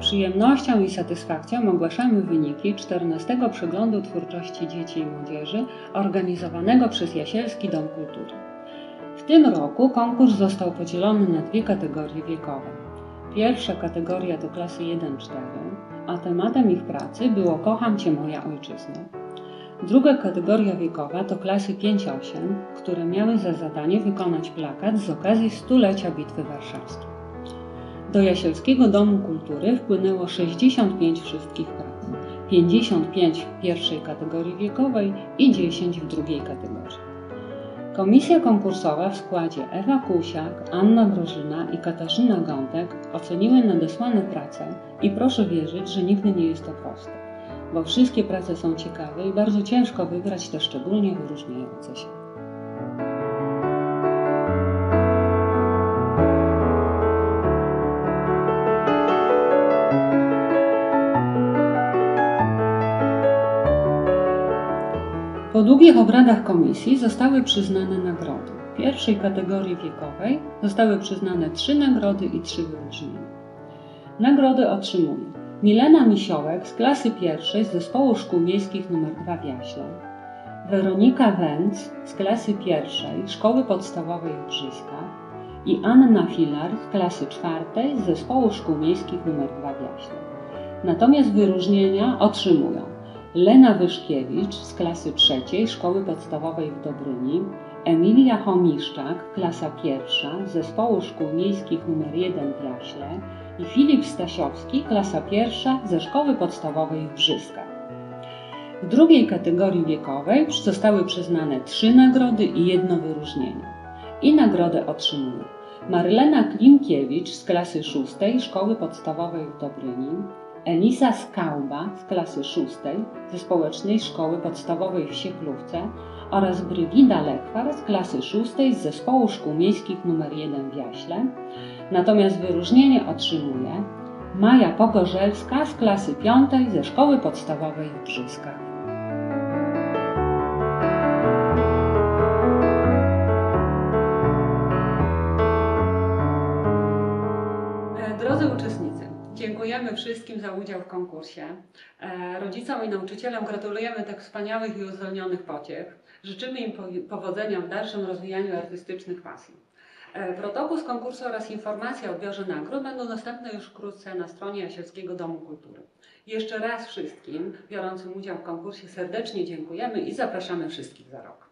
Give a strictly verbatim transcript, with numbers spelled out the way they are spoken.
przyjemnością i satysfakcją ogłaszamy wyniki czternastego Przeglądu Twórczości Dzieci i Młodzieży organizowanego przez Jasielski Dom Kultury. W tym roku konkurs został podzielony na dwie kategorie wiekowe. Pierwsza kategoria to klasy jeden cztery, a tematem ich pracy było Kocham Cię moja ojczyzno. Druga kategoria wiekowa to klasy pięć osiem, które miały za zadanie wykonać plakat z okazji stulecia Bitwy Warszawskiej. Do Jasielskiego Domu Kultury wpłynęło sześćdziesiąt pięć wszystkich prac, pięćdziesiąt pięć w pierwszej kategorii wiekowej i dziesięć w drugiej kategorii. Komisja konkursowa w składzie Ewa Kusiak, Anna Brożyna i Katarzyna Gądek oceniły nadesłane prace i proszę wierzyć, że nigdy nie jest to proste, bo wszystkie prace są ciekawe i bardzo ciężko wybrać te szczególnie wyróżniające się. Po długich obradach komisji zostały przyznane nagrody. W pierwszej kategorii wiekowej zostały przyznane trzy nagrody i trzy wyróżnienia. Nagrody otrzymuje Milena Misiołek z klasy pierwszej z Zespołu Szkół Miejskich nr dwa w Jaśle, Weronika Węc z klasy pierwszej Szkoły Podstawowej w Brzyskach i Anna Filar z klasy czwartej z Zespołu Szkół Miejskich nr dwa w Jaśle. Natomiast wyróżnienia otrzymują Lena Wyszkiewicz z klasy trzeciej Szkoły Podstawowej w Dobryni, Emilia Chomiszczak, klasa pierwsza z Zespołu Szkół Miejskich nr jeden w Jaśle i Filip Stasiowski, klasa pierwsza ze Szkoły Podstawowej w Brzyskach. W drugiej kategorii wiekowej zostały przyznane trzy nagrody i jedno wyróżnienie. I nagrodę otrzymują Marlena Klimkiewicz z klasy szóstej Szkoły Podstawowej w Dobryni, Elisa Skałba z klasy szóstej ze Społecznej Szkoły Podstawowej w Sieklówce oraz Brygida Lekwar z klasy szóstej z Zespołu Szkół Miejskich nr jeden w Jaśle. Natomiast wyróżnienie otrzymuje Maja Pogorzelska z klasy piątej ze Szkoły Podstawowej w Brzyskach. Drodzy uczestnicy, dziękujemy wszystkim za udział w konkursie. Rodzicom i nauczycielom gratulujemy tak wspaniałych i uzdolnionych pociech. Życzymy im powodzenia w dalszym rozwijaniu artystycznych pasji. Protokół z konkursu oraz informacje o odbiorze nagród będą dostępne już wkrótce na stronie Jasielskiego Domu Kultury. Jeszcze raz wszystkim biorącym udział w konkursie serdecznie dziękujemy i zapraszamy wszystkich za rok.